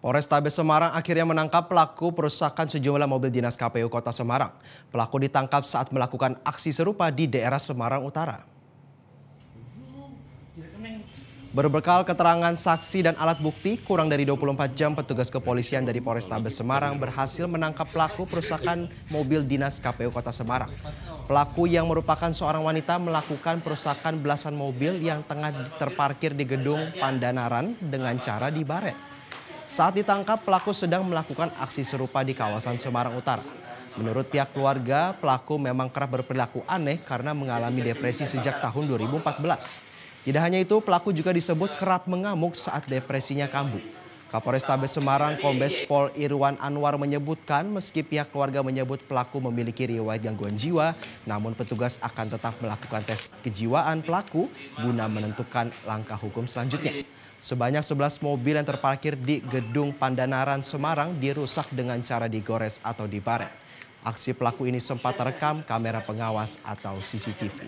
Polrestabes Semarang akhirnya menangkap pelaku perusakan sejumlah mobil dinas KPU Kota Semarang. Pelaku ditangkap saat melakukan aksi serupa di daerah Semarang Utara. Berbekal keterangan saksi dan alat bukti, kurang dari 24 jam petugas kepolisian dari Polrestabes Semarang berhasil menangkap pelaku perusakan mobil dinas KPU Kota Semarang. Pelaku yang merupakan seorang wanita melakukan perusakan belasan mobil yang tengah terparkir di gedung Pandanaran dengan cara dibaret. Saat ditangkap, pelaku sedang melakukan aksi serupa di kawasan Semarang Utara. Menurut pihak keluarga, pelaku memang kerap berperilaku aneh karena mengalami depresi sejak tahun 2014. Tidak hanya itu, pelaku juga disebut kerap mengamuk saat depresinya kambuh. Kapolrestabes Semarang Kombes Pol Irwan Anwar menyebutkan meski pihak keluarga menyebut pelaku memiliki riwayat gangguan jiwa, namun petugas akan tetap melakukan tes kejiwaan pelaku guna menentukan langkah hukum selanjutnya. Sebanyak 11 mobil yang terparkir di gedung Pandanaran Semarang dirusak dengan cara digores atau dibaret. Aksi pelaku ini sempat terekam kamera pengawas atau CCTV.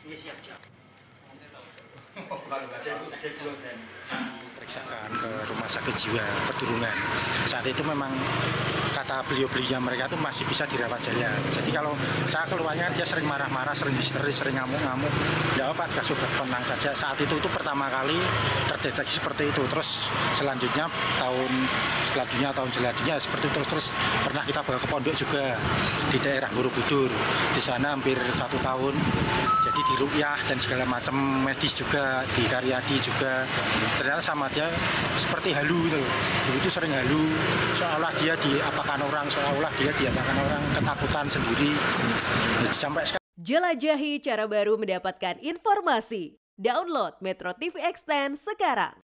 Periksakan ke rumah sakit jiwa Pedurungan. Saat itu memang kata beliau-beliau mereka itu masih bisa dirawat jalan. Jadi kalau saya keluarnya dia sering marah-marah, sering histeris, sering ngamuk-ngamuk. Ya Pak, sudah tenang saja. Saat itu pertama kali terdeteksi seperti itu. Terus selanjutnya tahun selanjutnya seperti itu terus pernah kita bawa ke pondok juga di daerah Borobudur. Di sana hampir 1 tahun. Jadi di ruqyah dan segala macam medis juga, di Karyadi juga. Ternyata sama dia seperti halu gitu. Dulu itu sering halu, seolah dia diapakan orang, ketakutan sendiri. Sampai sekarang. Jelajahi cara baru mendapatkan informasi. Download Metro TV Extend sekarang.